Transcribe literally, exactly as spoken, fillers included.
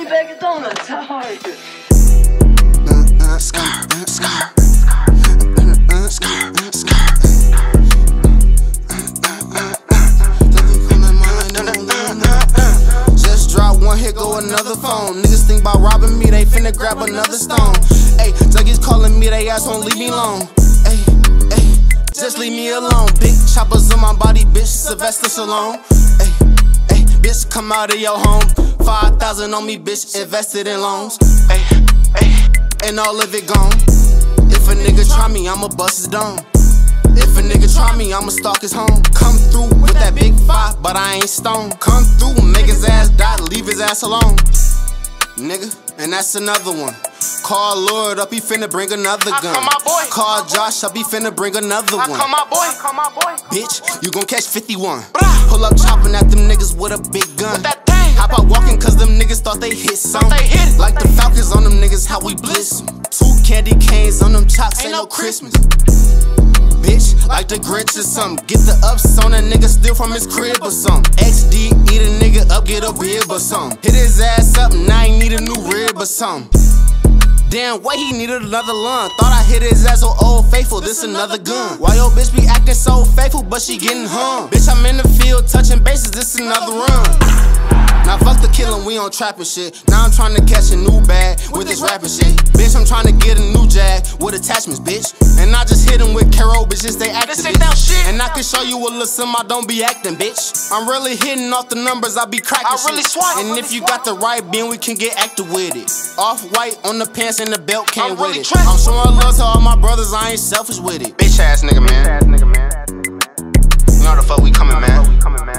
bag of donuts. How are you? Scar, scar, scar, scar. Just drop one hit, go another phone. Niggas think about robbing me, they finna grab another stone. Ayy, Dougie's calling me, they ass won't leave me alone. Ayy, ayy, just leave me alone. Big choppers on my body, bitch, Sylvester Stallone. Ayy, ayy, bitch, come out of your home. Five thousand on me, bitch, invested in loans. Ayy, ayy, and all of it gone. If a nigga try me, I'ma bust his dome. If a nigga try me, I'ma stalk his home. Come through with that big five, but I ain't stone. Come through, make his ass die, leave his ass alone. Nigga, and that's another one. Call Lord up, he finna bring another gun. Call my boy. Call Josh up, he finna bring another one. Call my boy. Call my boy. Bitch, you gon' catch fifty-one. Pull up chopping at them niggas with a big gun. With that thing. Hop out walking cause them niggas thought they hit some. They hit it. Like the Falcons on them niggas, how we blitz them. Two candy canes on them chops, ain't no Christmas. Bitch, like the Grinch or something. Get the ups on a nigga, steal from his crib or something. X D, eat a nigga up, get a rib or something. Hit his ass up, now he need a new rib or something. Damn, why he needed another lung? Thought I hit his ass with Old Faithful, this another gun. Why your bitch be acting so faithful, but she getting hung? Bitch, I'm in the field touching bases, this another run. Now fuck the killing, we on trapping shit. Now I'm trying to catch a new bag with this rapping shit. Bitch, I'm trying to get a new jag with attachments, bitch. And I just hit him with Carol, bitches, they active, This ain't that shit. And I can show you a little some I don't be acting, bitch. I'm really hitting off the numbers, I be cracking I really shit. swat. And if you got the right bean, we can get active with it. Off-white on the pants and the belt came I'm with really it. trendy. I'm showing love to all my brothers, I ain't selfish with it. Bitch ass nigga, man. You know the fuck we coming, man.